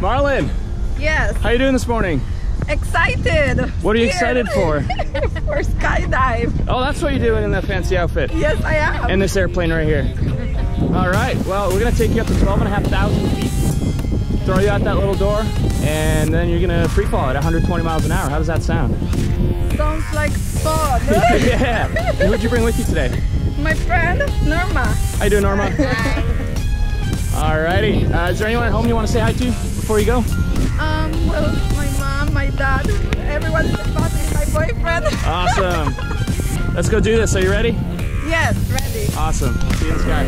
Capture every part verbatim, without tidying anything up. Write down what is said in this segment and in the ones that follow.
Marlon, Yes. how you doing this morning? Excited. What are you excited for? For skydive. Oh, that's what you're doing in that fancy outfit. Yes, I am. In this airplane right here. All right, well, we're gonna take you up to twelve and a half thousand feet, throw you out that little door, and then you're gonna free fall at one hundred twenty miles an hour. How does that sound? Sounds like fun. Yeah. And who'd you bring with you today? My friend Norma. How you doing, Norma? Alrighty. Uh, is there anyone at home you want to say hi to before you go? Um, well, my mom, my dad, everyone in the family, my boyfriend. Awesome. Let's go do this. Are you ready? Yes, ready. Awesome. See you in the sky.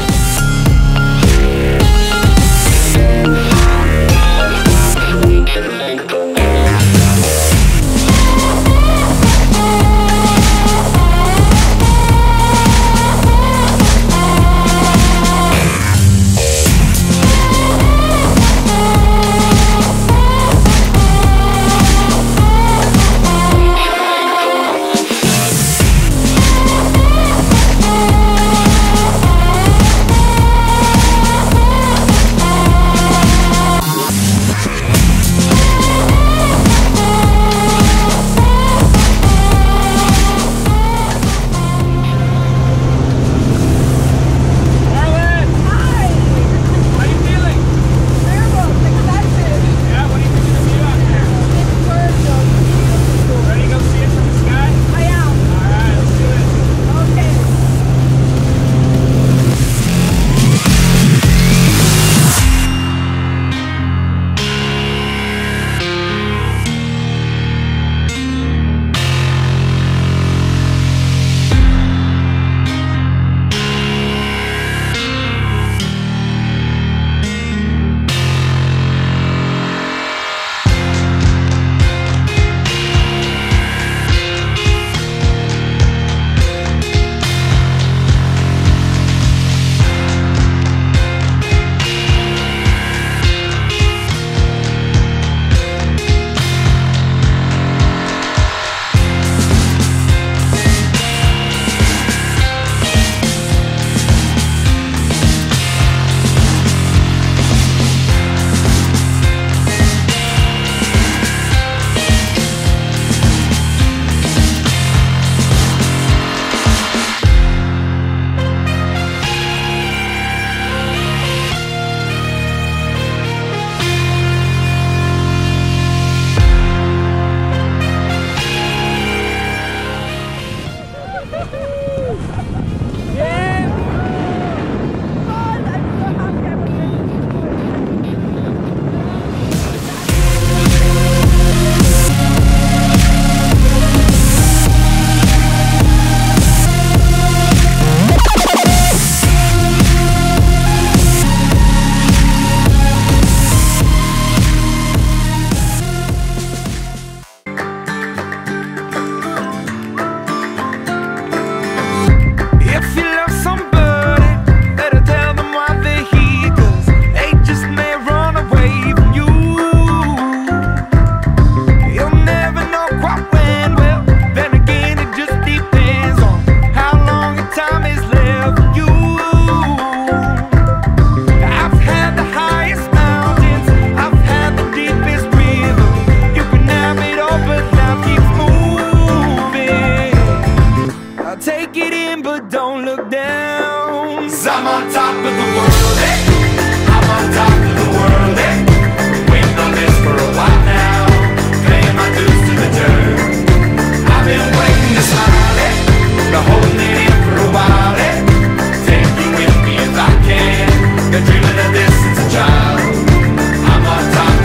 I'm on top of the world, eh? I'm on top of the world, eh? Waiting on this for a while now, paying my dues to the dirt. I've been waiting to smile, eh? Been holding it in for a while, eh? Take you with me if I can. Been dreaming of this since a child. I'm on top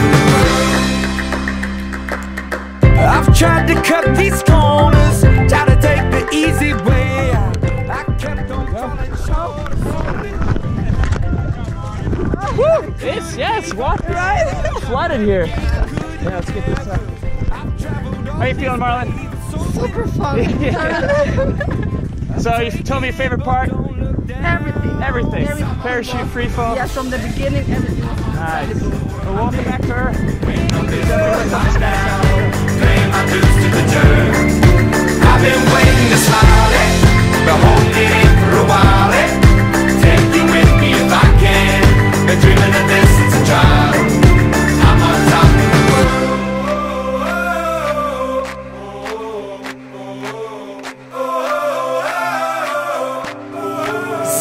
of the world. I've tried to cut these corners, try to take the easy way out. I kept on falling short. Woo! It's, yes, walk right. Flooded here. Yeah, let's get this up. How you feeling, Marlon? Super fun. Yeah. So you told me your favorite part? Everything. Everything. Everything. Parachute, free fall. Yeah, from the beginning, everything was Nice. incredible. Well, welcome back to Earth. Paying my dues to the dirt. I've been waiting to smile, eh? Been holding it in for a while, eh? Take you with me if I can. Been dreaming of this since a child.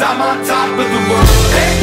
I'm on top of the world, hey.